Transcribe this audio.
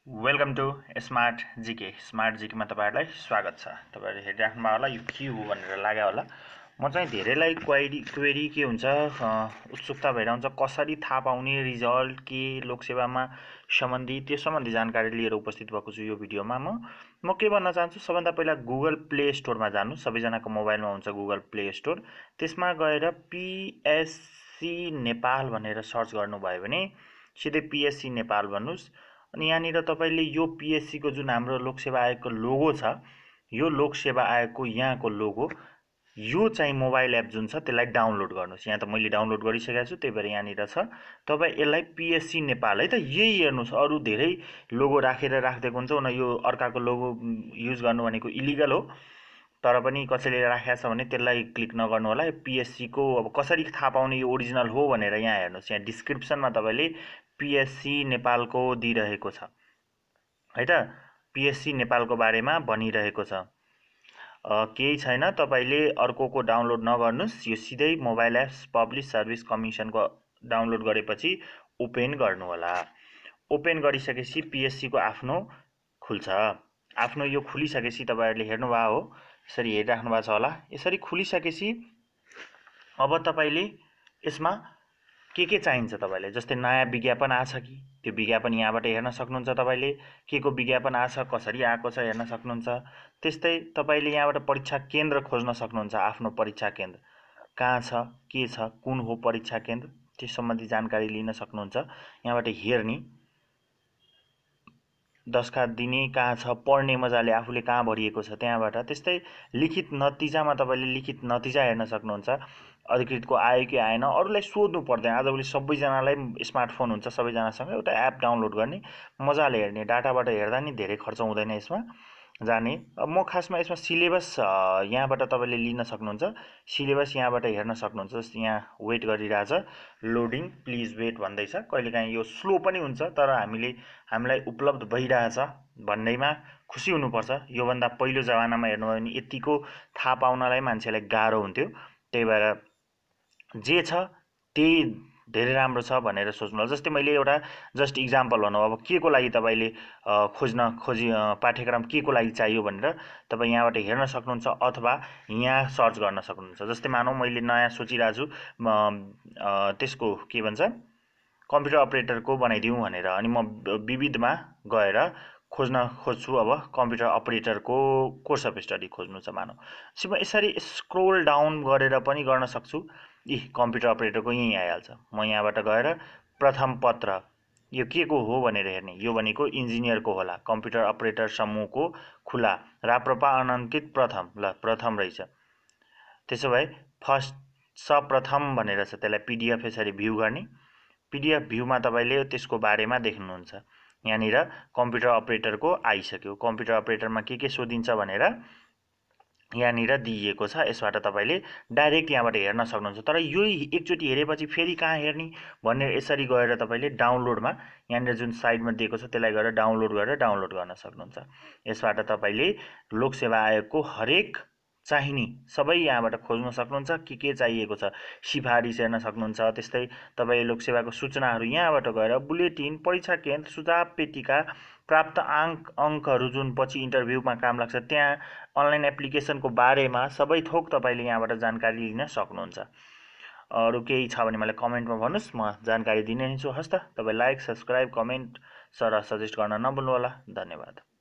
Welcome to smart GK. Smart जीकेमा तपाईहरुलाई स्वागत छ। तपाईहरुले हेरिराख्नु भएको होला, यो के हो भनेर लाग्यो होला। म चाहिँ धेरैलाई क्वेरी के हुन्छ, उत्सुकता भइरहन्छ कसरी थाहा पाउने रिजल्ट के लोकसेवामा सम्बन्धी, त्यो सम्बन्धी जानकारी लिएर उपस्थित भएको छु यो भिडियोमा। म के भन्न चाहन्छु, सबभन्दा पहिला गुगल प्ले स्टोरमा जानु। सबैजनाको मोबाइलमा हुन्छ गुगल प्ले स्टोर। त्यसमा गएर पीएससी नेपाल भनेर सर्च गर्नुभयो भने सिधै पीएससी नेपाल भन्नुस्। अनि यहाँनिर तपाईले यो पीएससी को जुन हाम्रो लोकसेवा आयोगको लोगो छ, यो लोकसेवा आयोगको यहाँको लोगो, यो चाहिँ मोबाइल एप जुन छ त्यसलाई डाउनलोड गर्नुस्। यहाँ त मैले डाउनलोड गरिसकेको छु, त्यही भएर यहाँनिर छ। तपाई यसलाई पीएससी नेपाल है त यही हेर्नुस्। अरु धेरै लोगो राखेर राख्दिएको हुन्छ, उनी यो अर्काको लोगो युज गर्नु भनेको इलिगल हो। तर पनि कसैले राखेको छ भने त्यसलाई क्लिक नगर्नु होला। यो पीएससी को अब कसरी थाहा पाउने यो ओरिजिनल हो भनेर यहाँ हेर्नुस्। यहाँ डिस्क्रिप्सनमा तपाईले पीएससी नेपालको दिइरहेको छ है त। पीएससी नेपालको बारेमा भनिरहेको छ। केही छैन, तपाईले अर्कोको डाउनलोड नगर्नुस्। यो सिधै मोबाइल एप्स पब्लिक सर्भिस कमिसनको डाउनलोड गरेपछि ओपन गर्नु होला। ओपन गरिसकेपछि पीएससी को आफ्नो खुल्छ। आफ्नो यो खुलिसकेपछि तपाईहरुले हेर्नुभएको हो, यसरी हेरिराख्नु भएको छ होला। यसरी खुलिसकेपछि अब तपाईले यसमा के चाहिन्छ तपाईलाई, जस्तै नयाँ विज्ञापन आछ कि त्यो विज्ञापन यहाँबाट हेर्न सक्नुहुन्छ। तपाईले के को विज्ञापन आछ, कसरी आएको छ हेर्न सक्नुहुन्छ। त्यस्तै तपाईले यहाँबाट परीक्षा केन्द्र खोज्न सक्नुहुन्छ। आफ्नो परीक्षा केन्द्र कहाँ छ, के छ, कुन हो परीक्षा केन्द्र, त्यस सम्बन्धी जानकारी लिन सक्नुहुन्छ। यहाँबाट हेर्ने, दस्खत दिने कहाँ छ, पढ्ने मजाले आफूले कहाँ भरिएको छ त्यहाँबाट। त्यस्तै लिखित नतिजामा तपाईले लिखित नतिजा हेर्न सक्नुहुन्छ। अधिकृतको आयो कि आएन, अरूलाई सोध्नु पर्दैन। आजभोलि सबैजनालाई स्मार्टफोन हुन्छ, सबैजनासँग एउटा एप डाउनलोड गर्ने, मजाले हेर्ने। डाटाबाट हेर्दा नि धेरै खर्च हुँदैन यसमा जाने। अब म खासमा यसमा सिलेबस यहाँबाट तपाईले लिन सक्नुहुन्छ। सिलेबस यहाँबाट हेर्न सक्नुहुन्छ। जस्तै यहाँ वेट गरिरहेछ, लोडिङ प्लिज वेट भन्दैछ। कहिलेकाहीँ यो स्लो पनि हुन्छ, तर हामीलाई उपलब्ध भइरहेछ भन्दैमा खुसी हुनुपर्छ। योभन्दा पहिलो जमानामा हेर्नुभयो भने यतिको थाहा पाउनलाई मान्छेलाई गाह्रो हुन्थ्यो। त्यही भएर जे छ त्यही धेरै राम्रो छ भनेर सोच्नु होला। जस्तै मैले एउटा जस्ट इक्जाम्पल भनौँ, अब के को लागि तपाईले पाठ्यक्रम के को लागि चाहियो भनेर तपाई यहाँबाट हेर्न सक्नुहुन्छ, अथवा यहाँ सर्च गर्न सक्नुहुन्छ। जस्तै मानौँ मैले नयाँ सोचिरहेछु त्यसको के भन्छ कम्प्युटर अपरेटरको बनाइदिउँ भनेर, अनि म विविधमा गएर खोज्छु। अब कम्प्युटर अपरेटरको कोर्स अफ स्टडी खोज्नु छ मानौँ। यसरी स्क्रोल डाउन गरेर पनि गर्न सक्छु। कम्प्युटर अपरेटरको यहीँ आइहाल्छ। म यहाँबाट गएर प्रथम पत्र यो के को हो भनेर हेर्ने। यो भनेको इन्जिनियरको होला, कम्प्युटर अपरेटर समूहको खुला, राप्रपा अनाङ्कित प्रथम। ल प्रथम रहेछ। त्यसो भए फर्स्ट सप्रथम भनेर छ, त्यसलाई पीडीएफ यसरी भ्यू गर्ने। पीडीएफ भ्यूमा तपाईले त्यसको बारेमा देख्नुहुन्छ। यहाँनिर कम्प्युटर अपरेटरको आइसक्यो। कम्प्युटर अपरेटरमा के सोधिन्छ भनेर यहाँनिर दिइएको छ। यसबाट तपाईले डाइरेक्ट यहाँबाट हेर्न सक्नुहुन्छ। तर यही एकचोटि हेरेपछि फेरि कहाँ हेर्ने भनेर यसरी गएर तपाईले डाउनलोडमा यहाँनिर जुन साइडमा दिएको छ त्यसलाई गएर डाउनलोड गर्न सक्नुहुन्छ। यसबाट तपाईले लोकसेवा आयोगको हरेक चाहिने सबै यहाँबाट खोज्न सक्नुहुन्छ। के चाहिएको छ सिफारिस हेर्न सक्नुहुन्छ। त्यस्तै तपाईले लोकसेवाको सूचनाहरू यहाँबाट गएर बुलेटिन, परीक्षा केन्द्र, सुझाव पेटिका, प्राप्त अङ्कहरू जुन पछि इन्टरभ्यूमा काम लाग्छ, त्यहाँ अनलाइन एप्लिकेसनको बारेमा सबै थोक तपाईले यहाँबाट जानकारी लिन सक्नुहुन्छ। अरु केही छ भने मलाई कमेन्टमा भन्नुस्, म जानकारी दिने छु। हस् त, तपाई लाइक, सब्स्क्राइब, कमेन्ट र सजेस्ट गर्न नभुल्नु होला। धन्यवाद।